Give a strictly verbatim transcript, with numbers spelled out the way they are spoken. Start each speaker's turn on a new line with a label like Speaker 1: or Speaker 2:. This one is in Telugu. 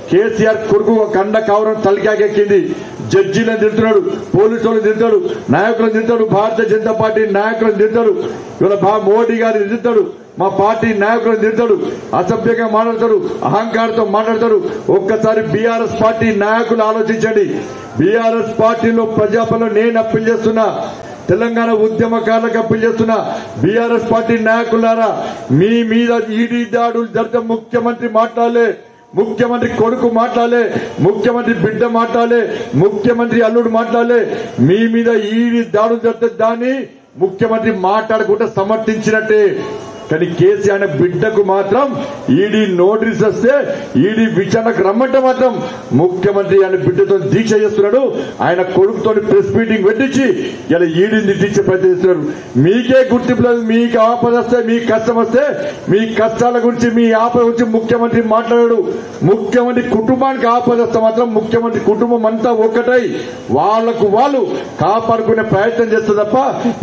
Speaker 1: కేసీఆర్ కొడుకు కండ కవరం తలకాకెక్కింది. జడ్జీలను తింటున్నాడు, పోలీసులను తింటాడు, నాయకులను తింటాడు, భారతీయ జనతా పార్టీ నాయకులను తింటాడు, ఇవాళ మోడీ గారిని తింటాడు, మా పార్టీ నాయకులను తింటాడు, అసభ్యంగా మాట్లాడతాడు, అహంకారంతో మాట్లాడతాడు. ఒక్కసారి బీఆర్ఎస్ పార్టీ నాయకులు ఆలోచించండి. బీఆర్ఎస్ పార్టీలో ప్రజాపంలో నేను అప్పీల్ చేస్తున్నా, తెలంగాణ ఉద్యమకారులకు అప్పీల్ చేస్తున్నా, బీఆర్ఎస్ పార్టీ నాయకులారా, మీ మీద ఈడీ దాడులు జరిగితే ముఖ్యమంత్రి మాట్లాడలే, ముఖ్యమంత్రి కొడుకు మాట్లాడలే, ముఖ్యమంత్రి బిడ్డ మాట్లాడలే, ముఖ్యమంత్రి అల్లుడు మాట్లాడలే. మీ మీద ఈడీ దాడులు జరిగితే దాన్ని ముఖ్యమంత్రి మాట్లాడకుండా సమర్థించినట్టే. కానీ కేసీఆర్ బిడ్డకు మాత్రం ఈడీ నోటీస్ వస్తే ఈడీ విచారణకు రమ్మంటే మాత్రం ముఖ్యమంత్రి ఆయన బిడ్డతో దీక్ష చేస్తున్నాడు. ఆయన కొడుకుతో ప్రెస్ మీటింగ్ పెట్టించి ఇలా ఈడీని తిట్టించే ప్రయత్నం చేస్తున్నాడు. మీకే గుర్తింపు లేదు. మీకు ఆపద వస్తే, మీ కష్టం వస్తే, మీ కష్టాల గురించి, మీ ఆపద గురించి ముఖ్యమంత్రి మాట్లాడాడు. ముఖ్యమంత్రి కుటుంబానికి ఆపద వస్తే మాత్రం ముఖ్యమంత్రి కుటుంబం అంతా ఒక్కటై వాళ్లకు వాళ్ళు కాపాడుకునే ప్రయత్నం చేస్తే తప్ప